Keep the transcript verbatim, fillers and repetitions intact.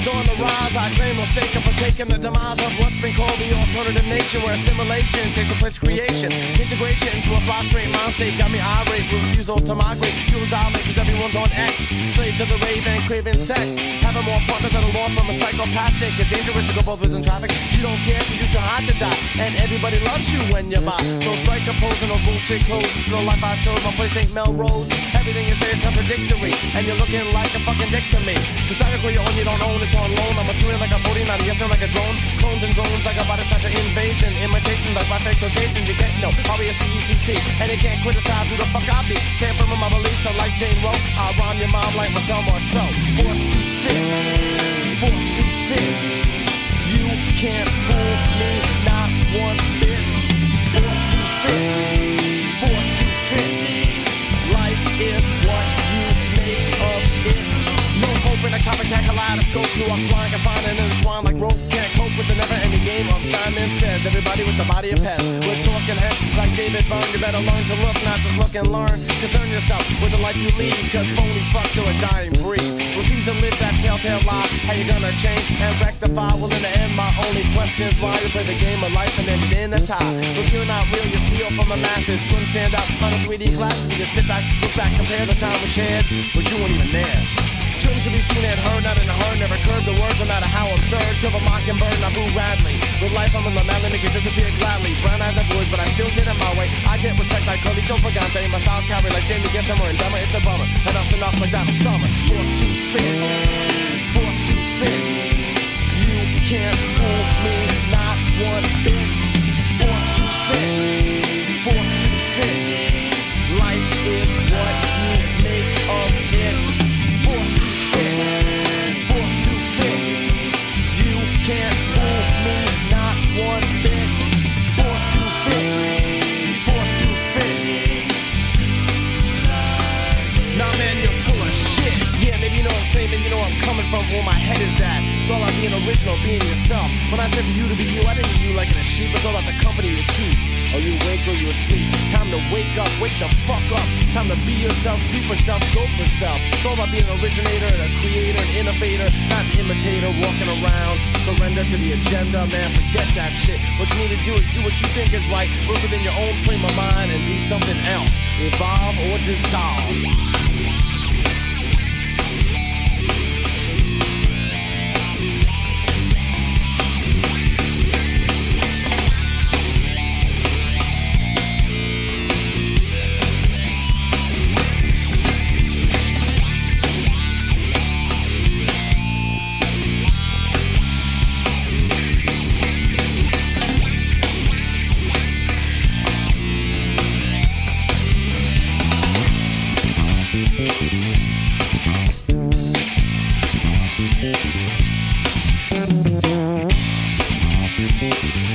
is on the rise. I claim no stake for taking the demise of what's been called the alternative nation, where assimilation takes the place of creation. Integration into a fly straight mind state got me irate with refusal to migrate. Fuels dilate cause everyone's on X. Slave to the rave and craving sex. Having more partners than a law from a psychopathic. It's dangerous to go both ways in traffic. You don't care cause you're too hot to die. And everybody loves you when you're by. So strike a pose and no bullshit clothes. This is the life I chose. My place ain't Melrose. Everything you say is contradictory. And you're looking like a fucking dick to me. The static where you own, you don't own, it's on loan. I'm a chewing like a podium, out of you feel like a drone. Clones and drones like a body such an invasion. Imitation like my fake locations. You get no R E S P E C T. And they can't criticize who the fuck I be. Can't remember my beliefs, so like Jane Roe. I rhyme your mom like Marcel Marceau. Forced to fit. Forced to fit. You can't fool me, not one bit. Forced to fit. Forced to fit. Life is what you make of it. No hope in a copycat kaleidoscope. You are blind, confined and intertwined like rope. Can't cope with the never-ending game of Simon Says. Everybody with the body of pets. We're talking heads like David Byrne. You better learn to look, not just look and learn. Concern yourself with the life you lead, cause phony fucks are a dying breed. Proceed to live that telltale lie. How you gonna change and rectify? Well, in the end, my only question is why you play the game of life and end it in a tie. If you're not real, you steal from the masses. Couldn't stand out on a three D glass. You can sit back, look back, compare the time we shared, but you weren't even there. Children should be seen and heard, not in a herd. Never curb the words, no matter how absurd. Kill a mockingbird, not boo Radley. With life, I'm in the melon, make it disappear gladly. Brown eyes and boys, but I still get it my way. I get respect like Curly Joe Pagante. My style's carry like Jamie Getham or Dumber. It's a bummer. Enough's enough like that of summer. Forced to fit. Forced to fit. You can't fool me, not one bit. Forced to fit. Forced to fit. Life is what you make of it. Forced to fit. Forced to fit. You can't fool me, not one bit. Forced to fit. Forced to fit. Nah, man, you're full of shit. Yeah, maybe you know what I'm saying, maybe you know where I'm coming from, where my head is at. It's all about being original, being yourself. When I said for you to be you, I didn't mean you like in a sheep. It's all about the company you keep. Are you awake or you asleep? Time to wake up, wake the fuck up. Time to be yourself, do for self, go for self. It's all about being an originator, a creator, an innovator, not an imitator, walking around. Surrender to the agenda, man, forget that shit. What you need to do is do what you think is right. Work within your own frame of mind and be something else. Evolve or dissolve. Thank you.